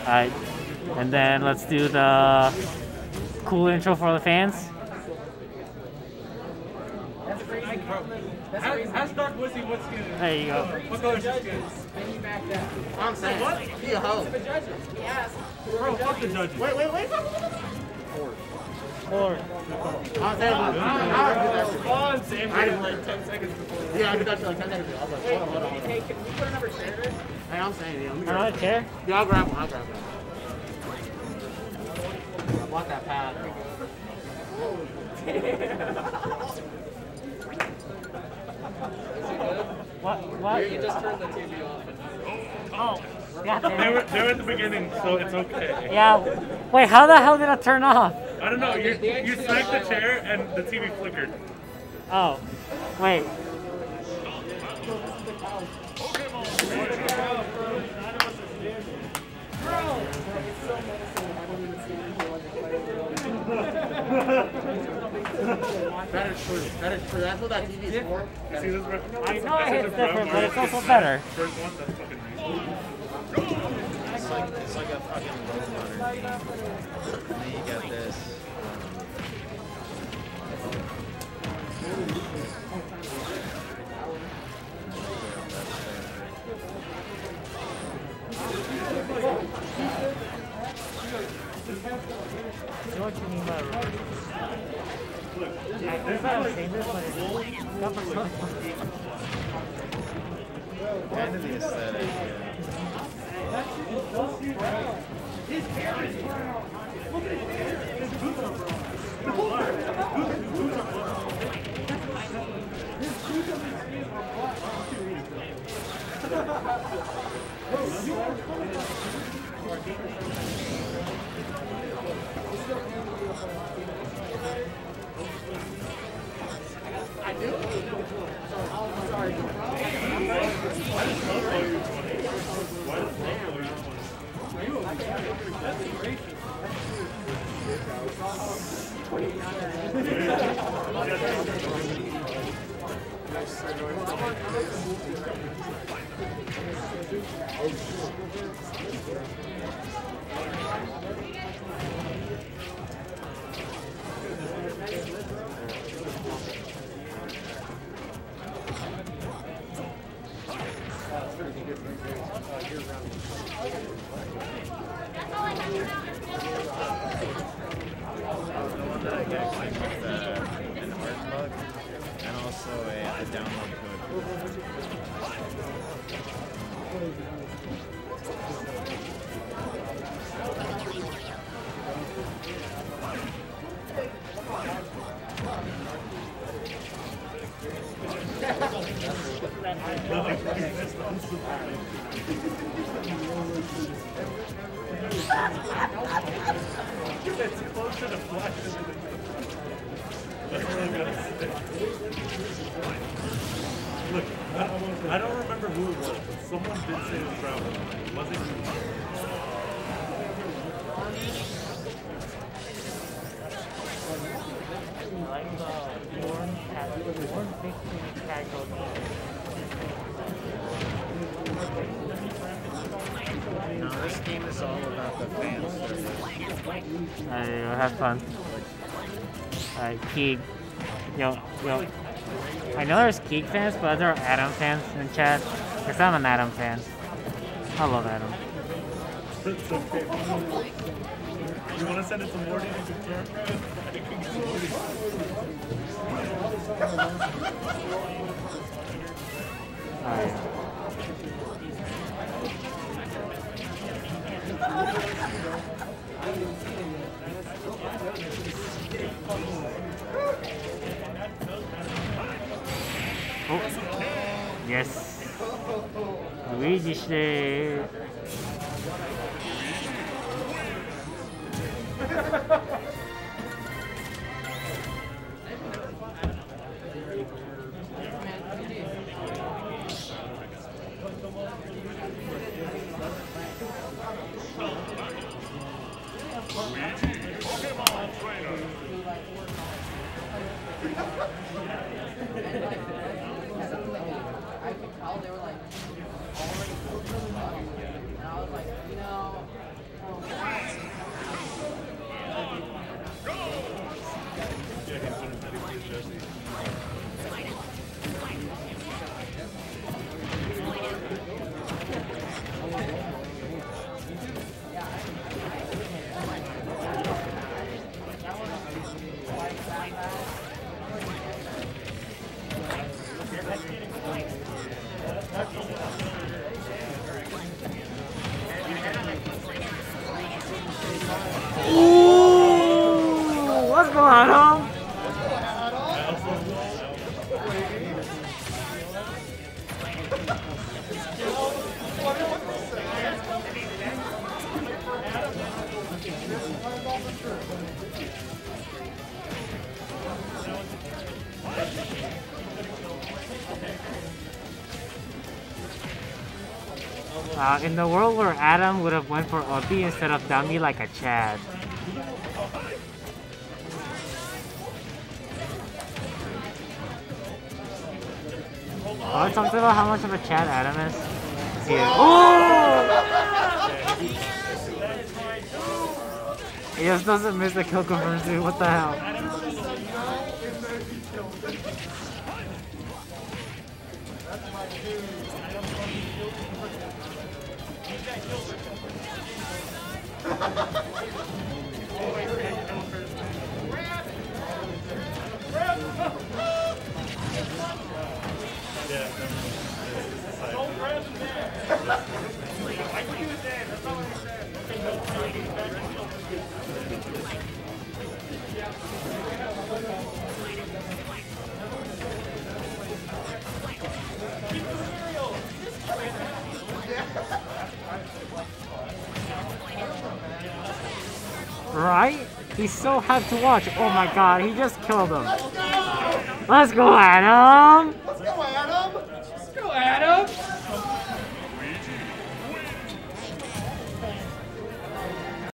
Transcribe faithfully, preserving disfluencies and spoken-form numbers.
Alright, and then let's do the cool intro for the fans. Ask Dark Wizzy what's good. There you go. What color is good? I'm saying, what? Be a hoe. Bro, fuck the judges. Wait, wait, wait. Four. I'm saying, I already did that shit. On, Sam. I did like ten seconds before. Yeah, I did that shit like ten seconds ago. I was like, hold on, hold on, hold on. Hey, can we put another chair there? Hey, I'm saying, yeah, let me Another grab chair? one. Yeah, I'll grab one, I'll grab one. I bought that pad. What? What? You just turned the T V off. Oh, yeah. They were, they were at the beginning, so it's okay. Yeah. Wait, how the hell did it turn off? I don't know, you, you smacked the chair and the T V flickered. Oh, wait. That is true. That is true. That's what that T V is for. See this, bro? I know it's different, but it's also better. First one, that's fucking nice. It's like it's like a fucking road runner. And then you got this. You know what you mean by reverse? I thought I was saying this, but it's got my phone. Kind of the aesthetic, yeah. I do. I'm sorry. The one that I get like with uh, an art bug and also a, a download code. It's closer to flash than the That's all I gotta say. Look, I, I don't remember who it was, but someone did say it was Brown. Was it you? I like the orange hat. Orange makes me casual. No, this game is all about the fans. Alright, have fun. Alright, Keeg. Yo, yo. I know there's Keeg fans, but there are Adam fans in the chat. Because I'm an Adam fan. I love Adam. It's okay. You want to send it to Morty to confirm? I think we can Morty. Alright. Oh, yes. Luigiして Adam! Uh, in the world where Adam would have went for ulti instead of dummy like a Chad. Oh, talked about how much of a Chad Adam is. See it. Oh! He just doesn't miss the kill confirms, dude. What the hell? Right? He's so hard to watch. Oh my god, he just killed him. Let's go, Adam!